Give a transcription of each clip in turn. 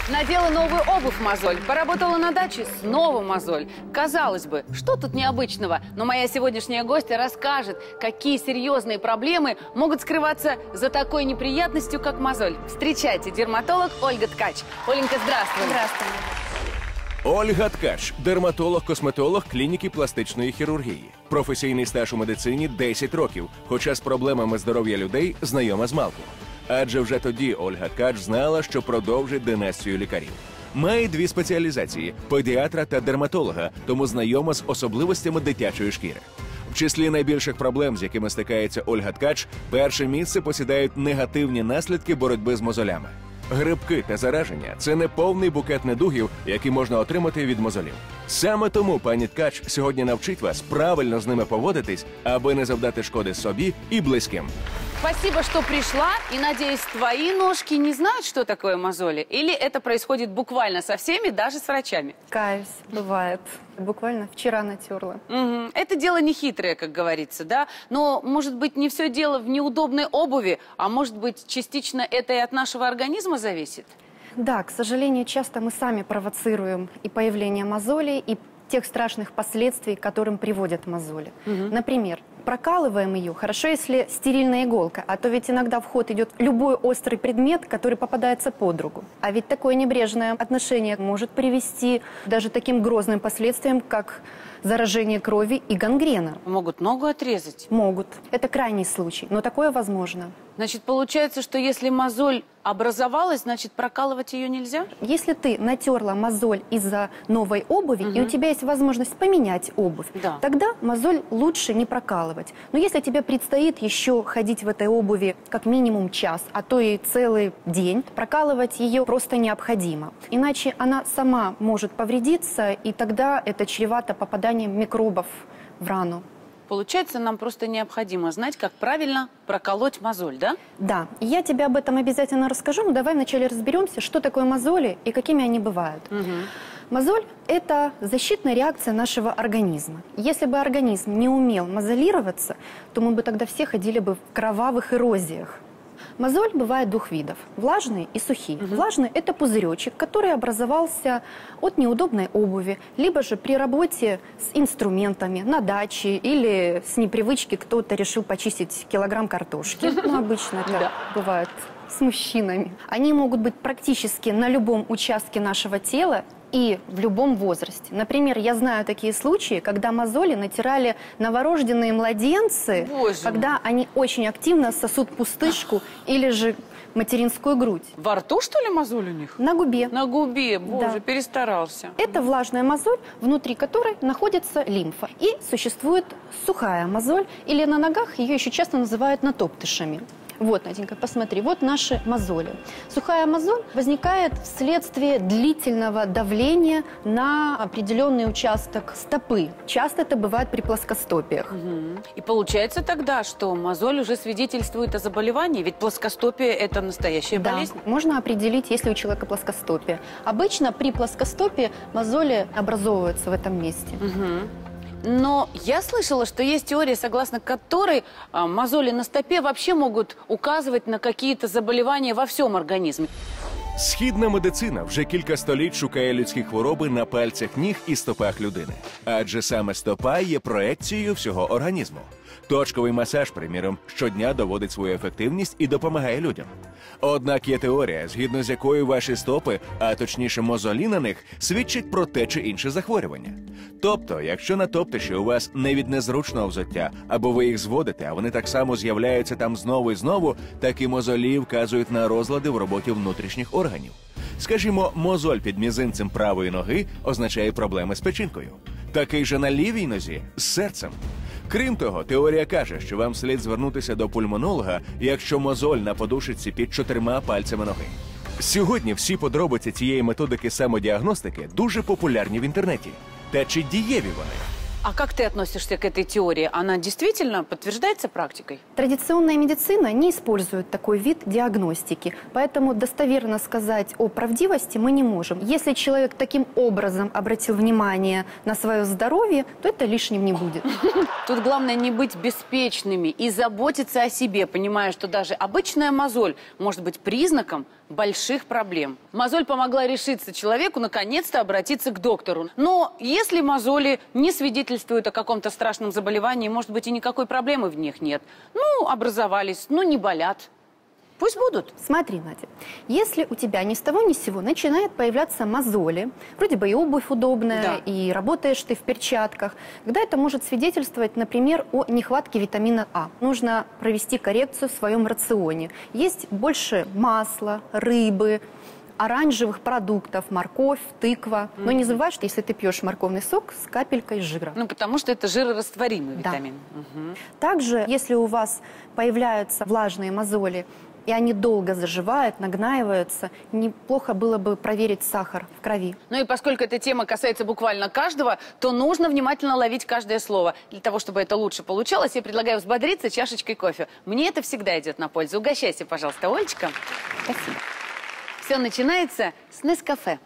Надела новую обувь мозоль, поработала на даче, снова мозоль. Казалось бы, что тут необычного? Но моя сегодняшняя гостья расскажет, какие серьезные проблемы могут скрываться за такой неприятностью, как мозоль. Встречайте, дерматолог Ольга Ткач. Оленька, здравствуй. Здравствуй. Ольга Ткач – дерматолог-косметолог клініки пластичної хірургії. Професійний стаж у медицині – 10 років, хоча з проблемами здоров'я людей знайома змалку. Адже вже тоді Ольга Ткач знала, що продовжить династію лікарів. Має дві спеціалізації – педіатра та дерматолога, тому знайома з особливостями дитячої шкіри. В числі найбільших проблем, з якими стикається Ольга Ткач, перше місце посідають негативні наслідки боротьби з мозолями. Грибки та зараження – це не повний букет недугів, які можна отримати від мозолів. Саме тому пані Ткач сьогодні навчить вас правильно з ними поводитись, аби не завдати шкоди собі і близьким. Спасибо, что пришла. И, надеюсь, твои ножки не знают, что такое мозоли? Или это происходит буквально со всеми, даже с врачами? Каюсь, бывает. Буквально вчера натерла. Угу. Это дело не хитрое, как говорится, да? Но, может быть, не все дело в неудобной обуви, а может быть, частично это и от нашего организма зависит? Да, к сожалению, часто мы сами провоцируем и появление мозолей, и тех страшных последствий, к которым приводят мозоли. Например, прокалываем ее, хорошо, если стерильная иголка, а то ведь иногда в ход идет любой острый предмет, который попадается под руку. А ведь такое небрежное отношение может привести даже таким грозным последствиям, как заражение крови и гангрена. Могут ногу отрезать? Могут. Это крайний случай, но такое возможно. Значит, получается, что если мозоль образовалась, значит, прокалывать ее нельзя? Если ты натерла мозоль из-за новой обуви, и у тебя есть возможность поменять обувь, Да. тогда мозоль лучше не прокалывать. Но если тебе предстоит еще ходить в этой обуви как минимум час, а то и целый день, прокалывать ее просто необходимо. Иначе она сама может повредиться, и тогда это чревато попаданием микробов в рану. Получается, нам просто необходимо знать, как правильно проколоть мозоль, да? Да, и я тебе об этом обязательно расскажу, но давай вначале разберемся, что такое мозоли и какими они бывают. Мозоль – это защитная реакция нашего организма. Если бы организм не умел мозолироваться, то мы бы тогда все ходили бы в кровавых эрозиях. Мозоль бывает двух видов – влажные и сухие. Влажный – это пузыречек, который образовался от неудобной обуви, либо же при работе с инструментами на даче или с непривычки кто-то решил почистить килограмм картошки. Ну, обычно это бывает с мужчинами. Они могут быть практически на любом участке нашего тела и в любом возрасте. Например, я знаю такие случаи, когда мозоли натирали новорожденные младенцы, Боже когда они очень активно сосут пустышку или же материнскую грудь. Во рту, что ли, мозоль у них? На губе. На губе, боже, Да. перестарался. Это влажная мозоль, внутри которой находится лимфа. И существует сухая мозоль, или на ногах ее еще часто называют натоптышами. Вот, Наденька, посмотри, вот наши мозоли. Сухая мозоль возникает вследствие длительного давления на определенный участок стопы. Часто это бывает при плоскостопиях. И получается тогда, что мозоль уже свидетельствует о заболевании, ведь плоскостопие – это настоящая Да, болезнь. можно определить, есть ли у человека плоскостопие. Обычно при плоскостопии мозоли образовываются в этом месте. Но я слышала, что есть теория, согласно которой мозоли на стопе вообще могут указывать на какие-то заболевания во всем организме. Східна медицина вже кілька століть шукає людські хвороби на пальцях ніг і стопах людини. Адже саме стопа є проекцією всього організму. Точковий масаж, приміром, щодня доводить свою ефективність і допомагає людям. Однак є теорія, згідно з якою ваші стопи, а точніше мозолі на них, свідчать про те чи інше захворювання. Тобто, якщо на топтиші у вас не від незручного взуття, або ви їх зводите, а вони так само з'являються там знову і знову, такі мозолі вказують на розлади в роботі внутрішніх органів. Скажімо, мозоль під мізинцем правої ноги означає проблеми з печінкою. Такий же на лівій нозі – з серцем. Крім того, теорія каже, що вам слід звернутися до пульмонолога, якщо мозоль на подушечці під 4 пальцями ноги. Сьогодні всі подробиці цієї методики самодіагностики дуже популярні в інтернеті. Та чи дієві вони? А как ты относишься к этой теории? Она действительно подтверждается практикой? Традиционная медицина не использует такой вид диагностики, поэтому достоверно сказать о правдивости мы не можем. Если человек таким образом обратил внимание на свое здоровье, то это лишним не будет. Тут главное не быть беспечными и заботиться о себе, понимая, что даже обычная мозоль может быть признаком больших проблем. Мозоль помогла решиться человеку наконец-то обратиться к доктору. Но если мозоли не свидетельствуют о каком-то страшном заболевании, может быть, и никакой проблемы в них нет. Ну, образовались, ну, не болят. Пусть будут. Смотри, Надя, если у тебя ни с того ни с сего начинают появляться мозоли, вроде бы и обувь удобная, Да. и работаешь ты в перчатках, тогда это может свидетельствовать, например, о нехватке витамина А. Нужно провести коррекцию в своем рационе. Есть больше масла, рыбы, оранжевых продуктов, морковь, тыква. Но не забывай, что если ты пьешь морковный сок с капелькой жира. Ну, потому что это жирорастворимый Да. витамин. Мгм. Также, если у вас появляются влажные мозоли, и они долго заживают, нагнаиваются, неплохо было бы проверить сахар в крови. Ну и поскольку эта тема касается буквально каждого, то нужно внимательно ловить каждое слово. Для того, чтобы это лучше получалось, я предлагаю взбодриться чашечкой кофе. Мне это всегда идет на пользу. Угощайся, пожалуйста, Олечка. Спасибо. Все начинается с Нескафе.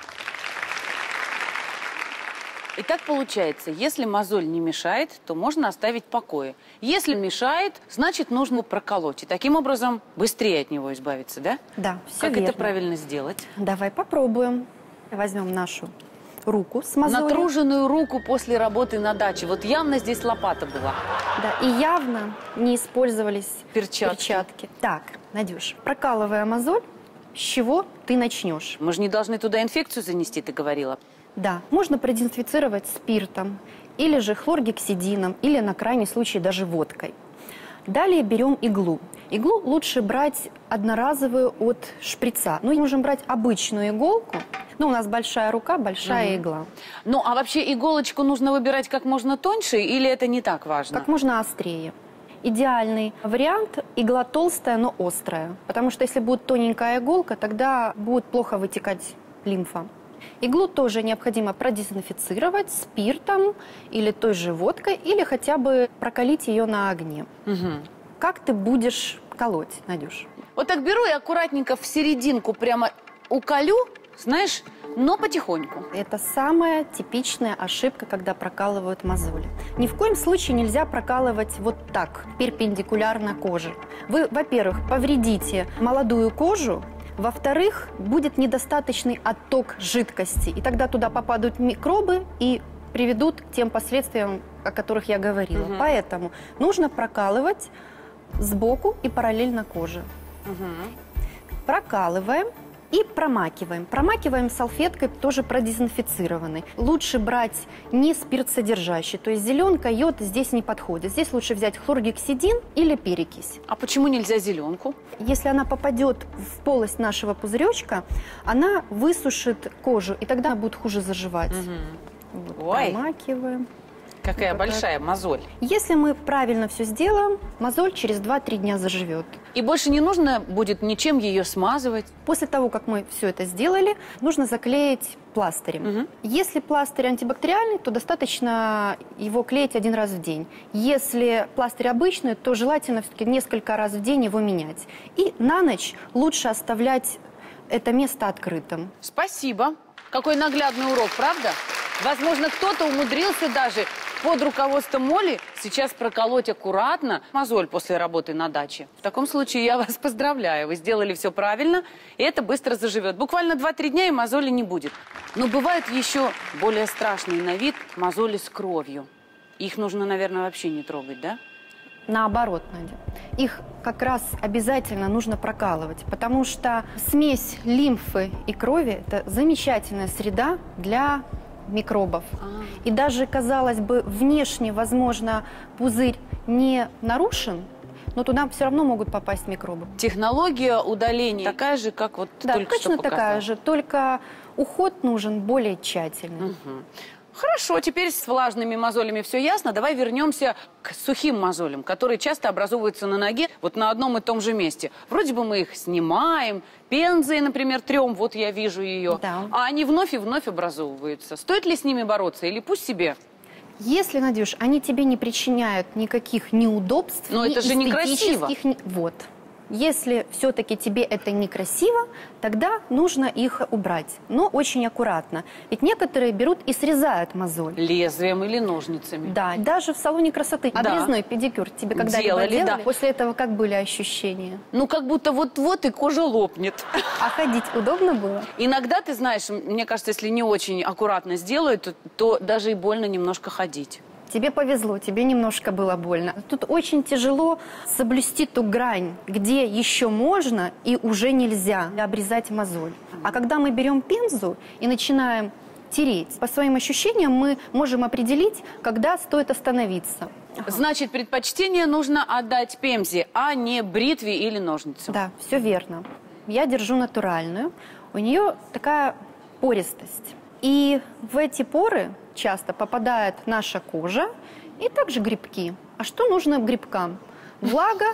И так получается, если мозоль не мешает, то можно оставить в покое. Если мешает, значит нужно проколоть. И таким образом быстрее от него избавиться, да? Да, все Как верно. это правильно сделать? Давай попробуем. Возьмем нашу руку с мозолью. Натруженную руку после работы на даче. Вот явно здесь лопата была. Да, и явно не использовались Перчатки. Так, Надюш, прокалывая мозоль, с чего ты начнешь? Мы же не должны туда инфекцию занести, ты говорила. Да, можно продезинфицировать спиртом, или же хлоргексидином, или на крайний случай даже водкой. Далее берем иглу. Иглу лучше брать одноразовую от шприца. Ну, можем брать обычную иголку. Ну, у нас большая рука, большая игла. Ну, а вообще иголочку нужно выбирать как можно тоньше, или это не так важно? Как можно острее. Идеальный вариант – игла толстая, но острая. Потому что если будет тоненькая иголка, тогда будет плохо вытекать лимфа. Иглу тоже необходимо продезинфицировать спиртом или той же водкой, или хотя бы прокалить ее на огне. Мгм. Как ты будешь колоть, Надюш? Вот так беру и аккуратненько в серединку прямо уколю, знаешь, но потихоньку. Это самая типичная ошибка, когда прокалывают мозоли. Ни в коем случае нельзя прокалывать вот так, перпендикулярно коже. Вы, во-первых, повредите молодую кожу, во-вторых, будет недостаточный отток жидкости, и тогда туда попадут микробы и приведут к тем последствиям, о которых я говорила. Поэтому нужно прокалывать сбоку и параллельно коже. Прокалываем и промакиваем. Промакиваем салфеткой, тоже продезинфицированной. Лучше брать не спиртсодержащий, то есть зеленка, йод здесь не подходит. Здесь лучше взять хлоргексидин или перекись. А почему нельзя зеленку? Если она попадет в полость нашего пузыречка, она высушит кожу, и тогда будет хуже заживать. Вот, Ой. промакиваем. Какая Вот большая мозоль. Если мы правильно все сделаем, мозоль через 2-3 дня заживет. И больше не нужно будет ничем ее смазывать. После того, как мы все это сделали, нужно заклеить пластырем. Если пластырь антибактериальный, то достаточно его клеить 1 раз в день. Если пластырь обычный, то желательно все-таки несколько раз в день его менять. И на ночь лучше оставлять это место открытым. Спасибо. Какой наглядный урок, правда? Возможно, кто-то умудрился даже под руководством Оли сейчас проколоть аккуратно мозоль после работы на даче. В таком случае я вас поздравляю. Вы сделали все правильно, и это быстро заживет. Буквально 2-3 дня, и мозоли не будет. Но бывают еще более страшные на вид мозоли с кровью. Их нужно, наверное, вообще не трогать, да? Наоборот, Надя. Их как раз обязательно нужно прокалывать, потому что смесь лимфы и крови – это замечательная среда для микробов. И даже, казалось бы, внешне, возможно, пузырь не нарушен, но туда все равно могут попасть микробы. Технология удаления такая же, как вот Да, только что точно показала. такая же, только уход нужен более тщательный. Хорошо, теперь с влажными мозолями все ясно. Давай вернемся к сухим мозолям, которые часто образовываются на ноге вот на одном и том же месте. Вроде бы мы их снимаем, пензой, например, трем, вот я вижу ее, Да. а они вновь и вновь образовываются. Стоит ли с ними бороться или пусть себе? Если, Надюш, они тебе не причиняют никаких неудобств, Но это же некрасиво. Вот. Если все-таки тебе это некрасиво, тогда нужно их убрать, но очень аккуратно. Ведь некоторые берут и срезают мозоль. Лезвием или ножницами. Да, даже в салоне красоты. Да. Обрезной педикюр тебе когда-либо делали? Да. После этого как были ощущения? Ну, как будто вот-вот и кожа лопнет. А ходить удобно было? Иногда, ты знаешь, мне кажется, если не очень аккуратно сделают, то даже и больно немножко ходить. Тебе повезло, тебе немножко было больно. Тут очень тяжело соблюсти ту грань, где еще можно и уже нельзя обрезать мозоль. А когда мы берем пензу и начинаем тереть, по своим ощущениям мы можем определить, когда стоит остановиться. Значит, предпочтение нужно отдать пемзе, а не бритве или ножницам. Да, все верно. Я держу натуральную. У нее такая пористость. И в эти поры часто попадает наша кожа и также грибки. А что нужно грибкам? Влага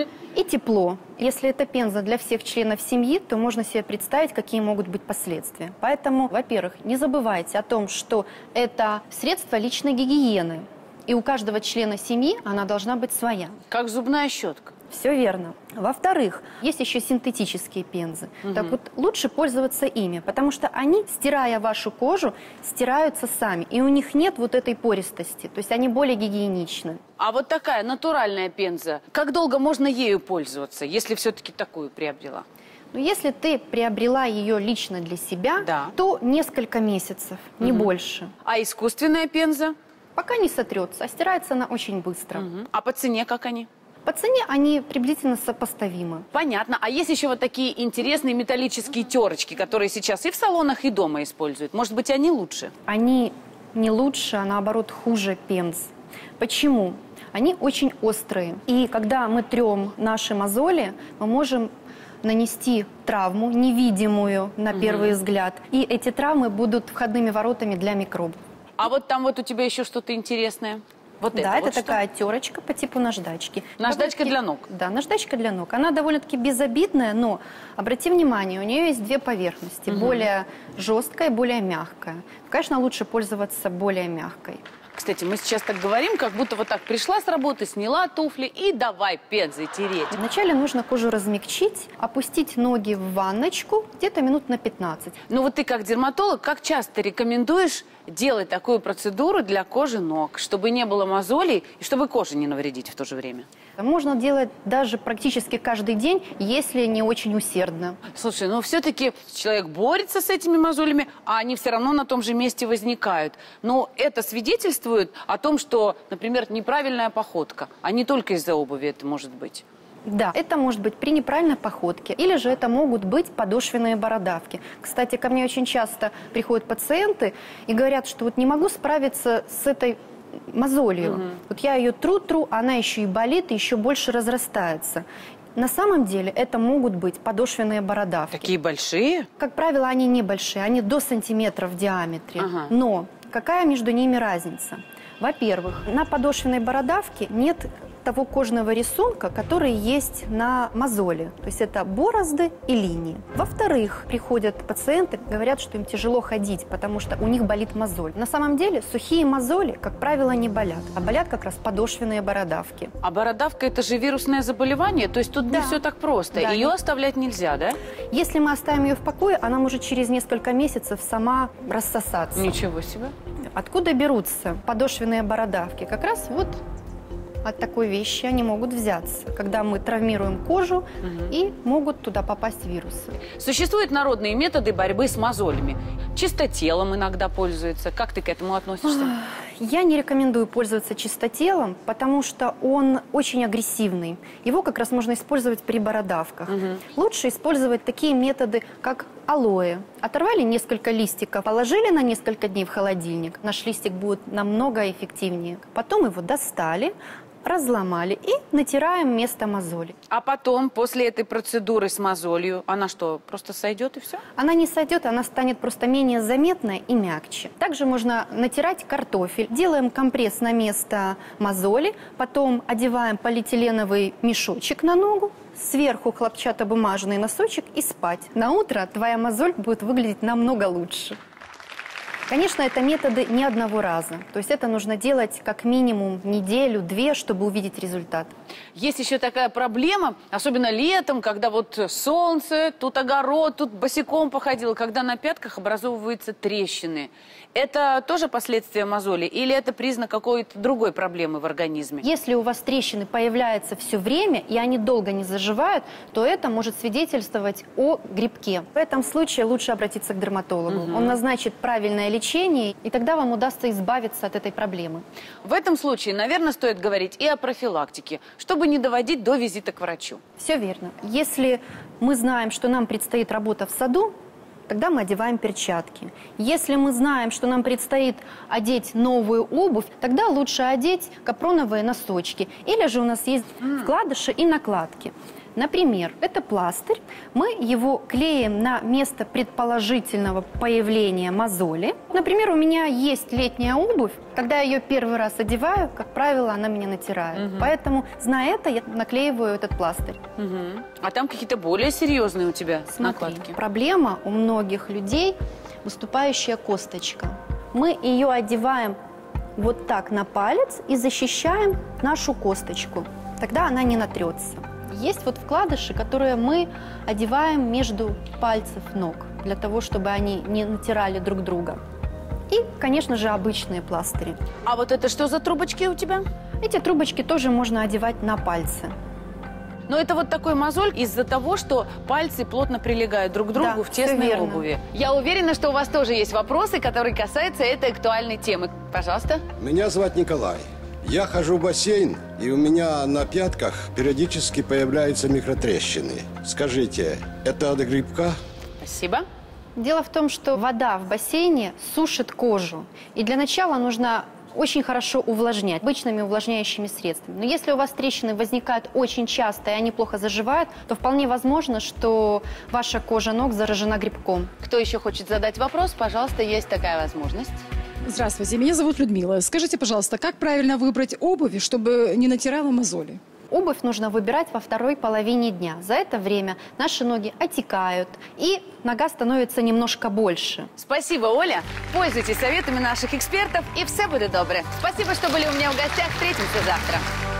и тепло. Если это пенза для всех членов семьи, то можно себе представить, какие могут быть последствия. Поэтому, во-первых, не забывайте о том, что это средство личной гигиены. И у каждого члена семьи она должна быть своя. Как зубная щетка. Все верно. Во-вторых, есть еще синтетические пензы. Так вот, лучше пользоваться ими, потому что они, стирая вашу кожу, стираются сами. И у них нет вот этой пористости. То есть они более гигиеничны. А вот такая натуральная пенза, как долго можно ею пользоваться, если все-таки такую приобрела? Но если ты приобрела ее лично для себя, Да. то несколько месяцев, не больше. А искусственная пенза? Пока не сотрется, а стирается она очень быстро. А по цене как они? По цене они приблизительно сопоставимы. Понятно. А есть еще вот такие интересные металлические терочки, которые сейчас и в салонах, и дома используют. Может быть, они лучше? Они не лучше, а наоборот хуже пенз. Почему? Они очень острые. И когда мы трем наши мозоли, мы можем нанести травму, невидимую на первый взгляд. И эти травмы будут входными воротами для микробов. А вот там вот у тебя еще что-то интересное. Вот Да, это вот что? такая терочка по типу наждачки. Наждачка для ног? Да, наждачка для ног. Она довольно-таки безобидная, но обрати внимание, у нее есть две поверхности. Более жесткая и более мягкая. Конечно, лучше пользоваться более мягкой. Кстати, мы сейчас так говорим, как будто вот так пришла с работы, сняла туфли и давай пензой тереть. Вначале нужно кожу размягчить, опустить ноги в ванночку где-то минут на 15. Ну вот ты как дерматолог, как часто рекомендуешь делать такую процедуру для кожи ног, чтобы не было мозолей и чтобы коже не навредить в то же время? Можно делать даже практически каждый день, если не очень усердно. Слушай, ну все-таки человек борется с этими мозолями, а они все равно на том же месте возникают. Но это свидетельствует о том, что, например, неправильная походка, а не только из-за обуви это может быть. Да, это может быть при неправильной походке, или же это могут быть подошвенные бородавки. Кстати, ко мне очень часто приходят пациенты и говорят, что вот не могу справиться с этой мозолью. Вот я ее тру, она еще и болит, и еще больше разрастается. На самом деле это могут быть подошвенные бородавки. Такие большие? Как правило, они небольшие, они до сантиметра в диаметре. Но какая между ними разница? Во-первых, на подошвенной бородавке нет того кожного рисунка, который есть на мозоли. То есть это борозды и линии. Во-вторых, приходят пациенты, говорят, что им тяжело ходить, потому что у них болит мозоль. На самом деле сухие мозоли, как правило, не болят, а болят как раз подошвенные бородавки. А бородавка – это же вирусное заболевание? То есть тут не все так просто. Да, ее оставлять нельзя, да? Если мы оставим ее в покое, она может через несколько месяцев сама рассосаться. Ничего себе. Откуда берутся подошвенные бородавки? Как раз вот от такой вещи они могут взяться, когда мы травмируем кожу и могут туда попасть вирусы. Существуют народные методы борьбы с мозолями. Чистотелом иногда пользуются. Как ты к этому относишься? Я не рекомендую пользоваться чистотелом, потому что он очень агрессивный. Его как раз можно использовать при бородавках. Лучше использовать такие методы, как алоэ. Оторвали несколько листиков, положили на несколько дней в холодильник. Наш листик будет намного эффективнее. Потом его достали, разломали и натираем место мозоли. А потом, после этой процедуры с мозолью, она что, просто сойдет и все? Она не сойдет, она станет просто менее заметная и мягче. Также можно натирать картофель. Делаем компресс на место мозоли, потом одеваем полиэтиленовый мешочек на ногу, сверху хлопчатобумажный носочек и спать. На утро твоя мозоль будет выглядеть намного лучше. Конечно, это методы не одного раза. То есть это нужно делать как минимум неделю-две, чтобы увидеть результат. Есть еще такая проблема, особенно летом, когда вот солнце, тут огород, тут босиком походила, когда на пятках образовываются трещины. Это тоже последствия мозоли или это признак какой-то другой проблемы в организме? Если у вас трещины появляются все время и они долго не заживают, то это может свидетельствовать о грибке. В этом случае лучше обратиться к дерматологу. Он назначит правильное лечение, и тогда вам удастся избавиться от этой проблемы. В этом случае, наверное, стоит говорить и о профилактике, чтобы не доводить до визита к врачу. Все верно. Если мы знаем, что нам предстоит работа в саду, тогда мы одеваем перчатки. Если мы знаем, что нам предстоит одеть новую обувь, тогда лучше одеть капроновые носочки. Или же у нас есть вкладыши и накладки. Например, это пластырь. Мы его клеим на место предположительного появления мозоли. Например, у меня есть летняя обувь. Когда я ее первый раз одеваю, как правило, она меня натирает. Поэтому, зная это, я наклеиваю этот пластырь. А там какие-то более серьезные у тебя накладки? Проблема у многих людей – выступающая косточка. Мы ее одеваем вот так на палец и защищаем нашу косточку. Тогда она не натрется. Есть вот вкладыши, которые мы одеваем между пальцев ног, для того, чтобы они не натирали друг друга. И, конечно же, обычные пластыри. А вот это что за трубочки у тебя? Эти трубочки тоже можно одевать на пальцы. Но это вот такой мозоль из-за того, что пальцы плотно прилегают друг к другу, Да, в тесной всё верно. обуви. Я уверена, что у вас тоже есть вопросы, которые касаются этой актуальной темы. Пожалуйста. Меня зовут Николай. Я хожу в бассейн, и у меня на пятках периодически появляются микротрещины. Скажите, это от грибка? Спасибо. Дело в том, что вода в бассейне сушит кожу. И для начала нужно очень хорошо увлажнять обычными увлажняющими средствами. Но если у вас трещины возникают очень часто и они плохо заживают, то вполне возможно, что ваша кожа ног заражена грибком. Кто еще хочет задать вопрос, пожалуйста, есть такая возможность. Здравствуйте, меня зовут Людмила. Скажите, пожалуйста, как правильно выбрать обувь, чтобы не натирала мозоли? Обувь нужно выбирать во второй половине дня. За это время наши ноги отекают, и нога становится немножко больше. Спасибо, Оля. Пользуйтесь советами наших экспертов, и все будет добре. Спасибо, что были у меня в гостях. Встретимся завтра.